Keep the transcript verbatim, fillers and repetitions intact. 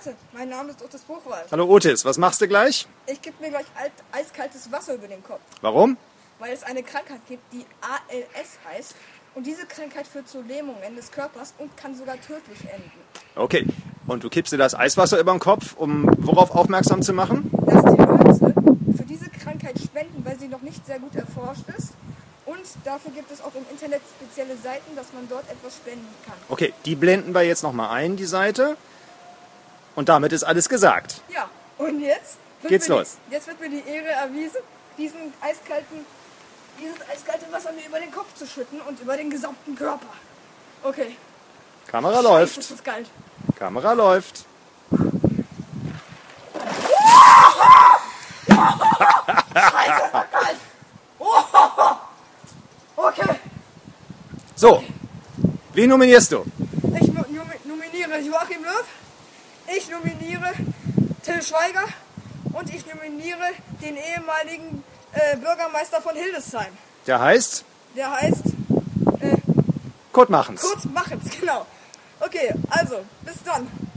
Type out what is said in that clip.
Leute, mein Name ist Otis Buchwald. Hallo Otis, was machst du gleich? Ich gebe mir gleich alt, eiskaltes Wasser über den Kopf. Warum? Weil es eine Krankheit gibt, die A L S heißt. Und diese Krankheit führt zu Lähmungen des Körpers und kann sogar tödlich enden. Okay, und du kippst dir das Eiswasser über den Kopf, um worauf aufmerksam zu machen? Dass die Leute für diese Krankheit spenden, weil sie noch nicht sehr gut erforscht ist. Und dafür gibt es auch im Internet spezielle Seiten, dass man dort etwas spenden kann. Okay, die blenden wir jetzt nochmal ein, die Seite. Und damit ist alles gesagt. Ja, und jetzt wird Geht's mir los. Die, jetzt wird mir die Ehre erwiesen, diesen eiskalten, dieses eiskalte Wasser mir über den Kopf zu schütten und über den gesamten Körper. Okay. Kamera Scheiße, läuft. ist das kalt. Kamera läuft. Scheiße, ist das kalt. Okay. So, wen nominierst du? Ich no- nomi- nominiere Joachim Löw, ich nominiere Till Schweiger und ich nominiere den ehemaligen äh, Bürgermeister von Hildesheim. Der heißt Der heißt äh, Kurt Machens. Kurt Machens, genau. Okay, also, bis dann.